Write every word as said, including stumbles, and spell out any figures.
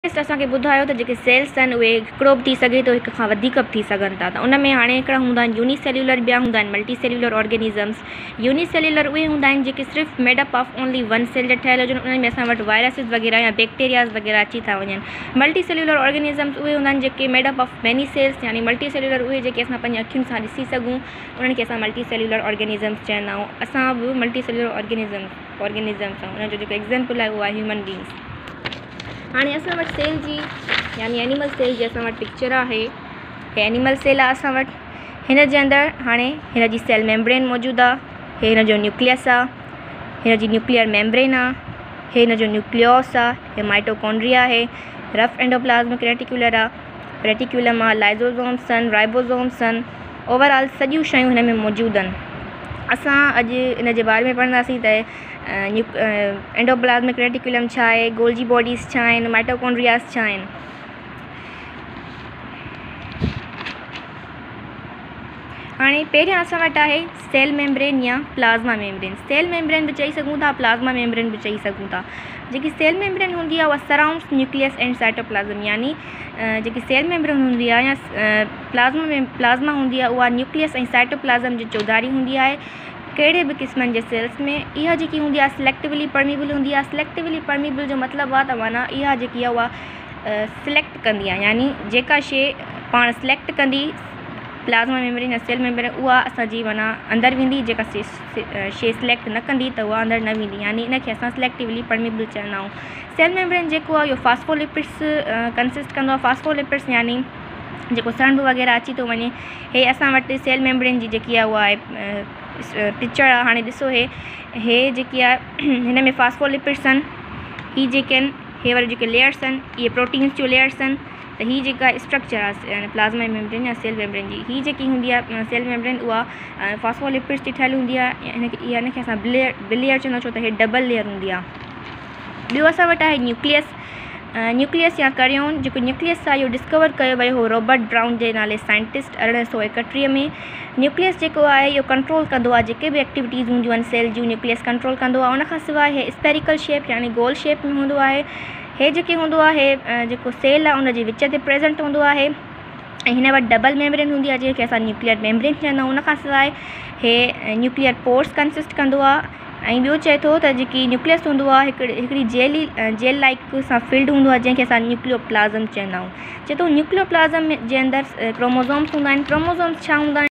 Scientist असांखे ॿुधायो त जेके सेल्स आहिनि उहे हिकिड़ो बि थी सघे थो, हिक खां वधीक बि थी सघनि था। त उन में हाणे हिकिड़ा हूंदा आहिनि यूनिसेल्युलर, ॿिया हूंदा आहिनि मल्टी सेल्युलर ऑर्गेनिज़म्स। यूनिसेल्युलर उहे हूंदा आहिनि जेके सिर्फ़ु made up of only one cell जा ठहियल हुजनि, उन्हनि में असां वटि वायरसिस वग़ैरह या बैक्टीरियाज़ वग़ैरह अची था वञनि। मल्टी सेल्युलर ऑर्गेनिज़म्स उहे हूंदा आहिनि जेके मेडअप ऑफ मैनी सेल्स, यानी मल्टी सेल्युलर उहे जेके असां पंहिंजी अखियुनि सां ॾिसी सघूं, उन्हनि खे असां मल्टी सेल्युलर ऑर्गेनिज़म्स चवंदा आहियूं। असां बि मल्टी सेल्युलर ऑर्गेनिज़म्स ऑर्गेनिज़म्स आहियूं। उनजो जेको एग्ज़ाम्पल आहे उहो आहे ह्यूमन बींग्स। हाणे असां वटि सेल जी यानी एनिमल सेल जी असां वटि पिक्चर आहे। हे एनिमल सेल आहे असां वटि। हिन जे अंदरि हाणे हिन जी सेल मेम्ब्रेन मौजूदु आहे। हे हिन जो न्यूक्लियस आहे, हिन जी न्यूक्लियर मेम्ब्रेन आहे, हे हिन जो न्यूक्लियोस आहे, हे माइटोकॉन्ड्रिया आहे, रफ एंडोप्लाज़्मिक रेटिकुलर आहे, रेटिकुलम आहे, लाइज़ोसोम्स आहिनि, राइबोसोम्स आहिनि। ओवरऑल सॼियूं शयूं हिन में मौजूदु आहिनि। असां अॼु इन जे बारे में पढ़ंदासीं त न्यू एंडोप्लाज़्मिक रेटिकुलम छा आहे, गोल्जी बॉडीज़ छा आहिनि, माइटोकॉन्ड्रियाज़ छा आहिनि। हाणे पहिरियां असां वटि आहे सेल मेम्ब्रेन या प्लाज़्मा मेम्ब्रेन। सेल मेम्ब्रेन बि चई सघूं था, प्लाज़्मा मेम्ब्रेन बि चई सघूं था। जेकी सेल मेम्ब्रेन हूंदी आहे उहा सराउंड्स न्यूक्लियस एंड साइटोप्लाज़म, यानी जेकी सेल मेम्ब्रेन हूंदी आहे या प्लाज़्मा में प्लाज़्मा हूंदी आहे उहा न्यूक्लियस ऐं साइटोप्लाज़म जी चौधारी हूंदी आहे। कहिड़े बि क़िस्मनि जे सेल्स में इहा जेकी हूंदी आहे सिलेक्टिवली परमीबल हूंदी आहे। सिलेक्टिवली परमीबल जो मतिलबु आहे त माना इहा जेकी आहे उहा सिलेक्ट कंदी आहे, यानी जेका शइ पाण सिलेक्ट कंदी प्लाज़्मा मेम्ब्रेन या सेल मेम्ब्रेन उहा असांजी माना अंदरि वेंदी, जेका शइ सिलेक्ट न कंदी त उहा अंदरि न वेंदी, यानी इन खे असां सिलेक्टिवली परमीबल चवंदा आहियूं। सेल मेम्ब्रेन जेको आहे इहो फास्फोलिपिड्स कंसिस्ट कंदो आहे। फास्फोलिपिड्स यानी जेको सणभ वग़ैरह अची थो वञे। हे असां वटि सेल मेम्ब्रेन जी जेकी आहे उहा आहे पिक्चर आहे। हाणे ॾिसो हे हे जेकी आहे हिन में फास्फोलिपिड्स आहिनि। ही जेके आहिनि हे वारे जेके लेयर्स आहिनि इहे प्रोटीन्स जो लेयर्स आहिनि। त हीअ जेका स्ट्रक्चर आहे यानी प्लाज़्मा मेम्ब्रेन या सेल मेम्ब्रेन जी, हीअ जेकी हूंदी आहे सेल मेम्ब्रेन उहा फास्फोलिपिड्स जी ठहियल हूंदी आहे। हिन खे इहा हिन खे असां बिलेयर बिलेयर चवंदा छो त हे डबल लेयर हूंदी आहे। ॿियो असां वटि आहे न्यूक्लियस। न्यूक्लियस या करियोन। जेको न्यूक्लियस आहे इहो डिस्कवर कयो वियो हो रॉबर्ट ब्राउन जे नाले साइंटिस्ट अरिड़हं सौ एकटीह में। न्यूक्लियस जेको आहे इहो कंट्रोल कंदो आहे जेके बि एक्टिविटीज़ हूंदियूं आहिनि सेल जूं, न्यूक्लियस कंट्रोल कंदो आहे। उनखां सवाइ हे स्पेरिकल शेप यानी गोल शेप में हूंदो आहे। हे जेके हूंदो आहे हे जेको सेल आहे उनजे विच ते प्रेज़ेंट हूंदो आहे ऐं हिन वटि डबल मेम्ब्रेन हूंदी आहे जंहिंखे असां न्यूक्लियर मेम्ब्रेन चवंदा आहियूं। उनखां सवाइ हे न्यूक्लियर पोर्स कंसिस्ट कंदो आहे। ऐं ॿियो चए थो त जेकी न्यूक्लियस हूंदो आहे हिकिड़ी हिकिड़ी जेली जेल लाइक सां फिल्ड हूंदो आहे जंहिंखे असां न्यूक्लियोप्लाज़म चवंदा आहियूं। चए थो न्यूक्लियोप्लाज़म जे अंदरि क्रोमोज़ोम्स हूंदा आहिनि। क्रोमोज़ोम्स छा हूंदा आहिनि?